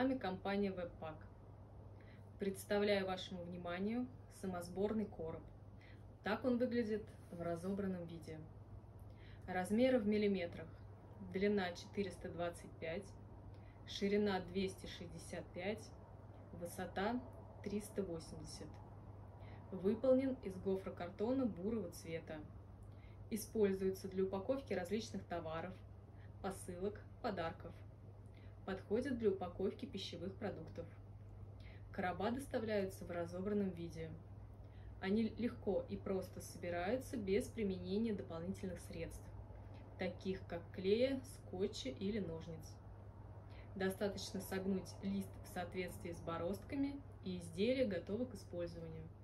вами компания Webpack. Представляю вашему вниманию самосборный короб. Так он выглядит в разобранном виде. Размеры в миллиметрах. Длина 425, ширина 265, высота 380. Выполнен из гофрокартона бурого цвета. Используется для упаковки различных товаров, посылок, подарков. Подходит для упаковки пищевых продуктов. Короба доставляются в разобранном виде. Они легко и просто собираются без применения дополнительных средств, таких как клея, скотча или ножниц. Достаточно согнуть лист в соответствии с бороздками, и изделие готово к использованию.